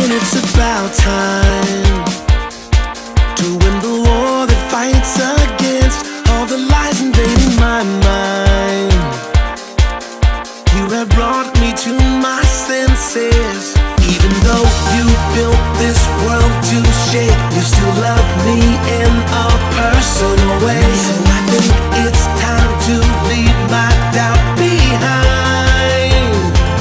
it's about time to win the war that fights against all the lies invading my mind. You have brought me to my senses. Even though you built this world to shake, you still love me in a personal way. So I think it's time to leave my doubt behind.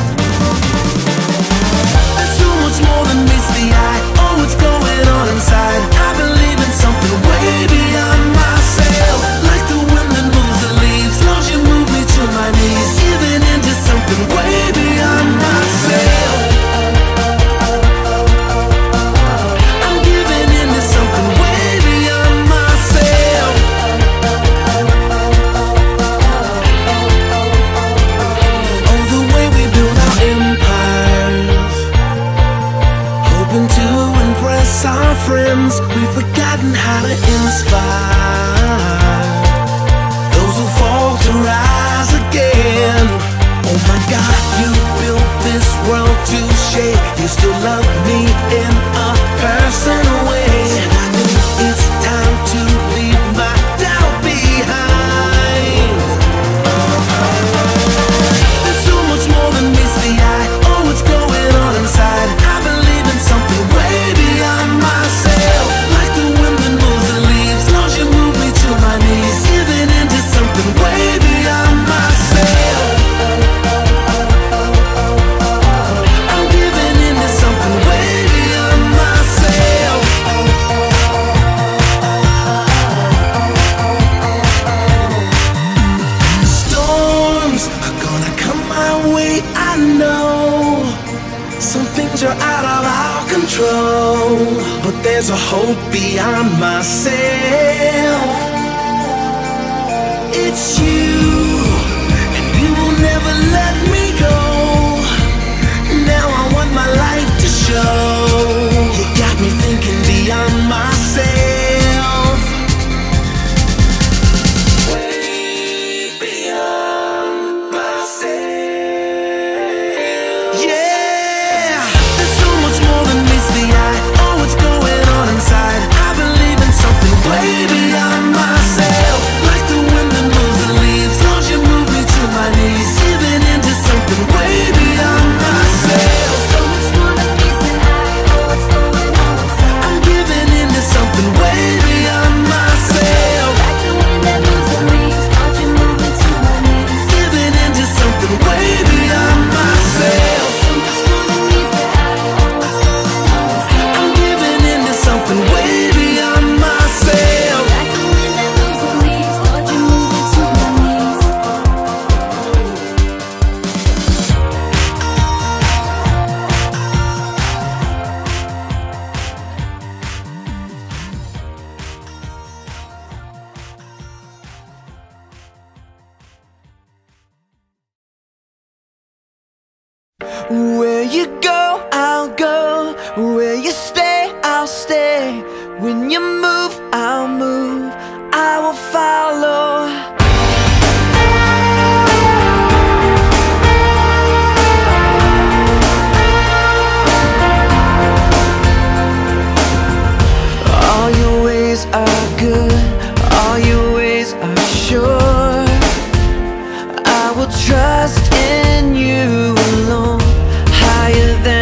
There's so much more than meets the eye. Oh, what's going on inside? I believe in something way beyond myself. Like the wind that moves the leaves, Lord, you move me to my knees. Giving into something way beyond myself. Our friends, we've forgotten how to inspire those who fall to rise again. Oh my God, you built this world to shake. You still love me in a personal way. And I think it's time to leave my doubt behind. There's so much more than meets the eye. Oh, what's going on inside? I believe in something way beyond myself. Like the wind that moves the leaves, Lord, you move me to my knees. Giving into something way beyond myself. I'm giving into something way beyond myself. Storms are gonna come my way, I know. Some things are out of our control, but there's a hope beyond myself. It's you, and you will never let me go. Now I want my life to show. You got me thinking beyond myself. Way beyond myself. Yeah, there's so much more than meets the eye. Oh, what's going on inside? I believe in something way beyond myself. Like the wind that moves the leaves, Lord, you move me to my knees. Giving into something way beyond myself. So much more than meets the eye. Oh, what's going on inside? I'm giving into something way beyond myself. Like the wind that moves the leaves, Lord, you move me to my knees. Giving into something way beyond myself. So much more than meets the eye. Oh, what's going on inside? I'm giving into something way beyond myself. Like the wind that moves the leaves, Lord, you move me to my knees. Where you go, I'll go. Where you stay, I'll stay. When you move, I'll move. I will follow. All your ways are good. All your ways are sure. I will trust in you alone. Higher than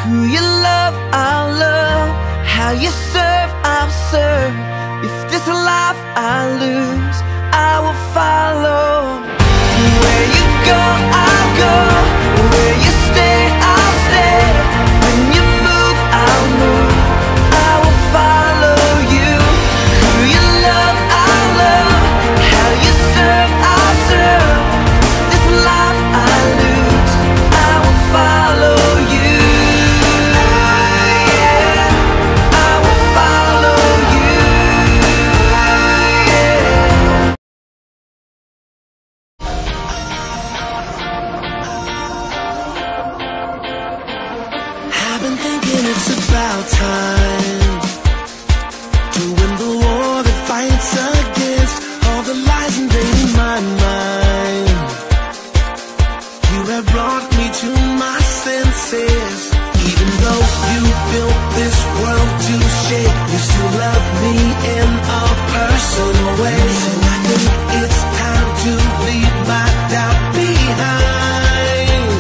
Who you love, I'll love. How you serve, I'll serve. If this life I lose, I will follow. Where you go, I'll go. Where you stay, I'll stay. When you move, I'll move. I will follow you. Who you love, I'll love. How you serve, I'll serve. This life I lose, I will follow you. Yeah, I will follow you. Yeah. I've been thinking it's about time to win the war that fights against all the lies invading my mind. You have brought me to my senses. Even though you built this world to shake, you still love me in a personal way. So I think it's time to leave my doubt behind.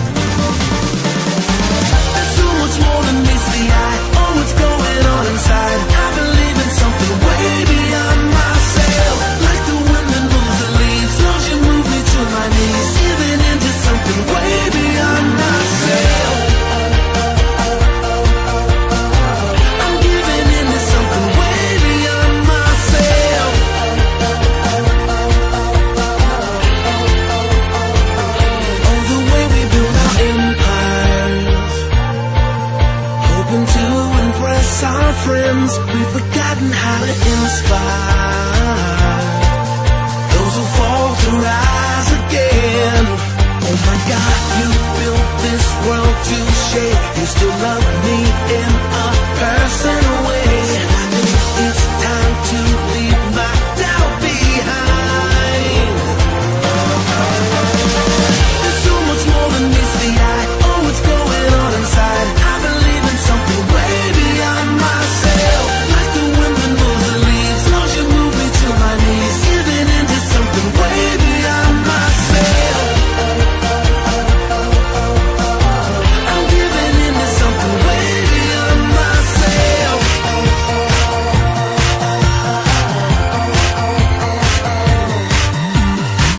There's so much more than meets the eye. Oh, what's going on inside? I believe in something way beyond myself. Like the wind that moves the leaves, Lord, you move me to my knees. Giving into something way beyond myself. I'm giving into something way beyond myself. Oh, the way we build our empires, hoping to impress our friends. We've forgotten how to inspire those who fall to rise again. Oh my God, you built this world to shake. You still love me in a personal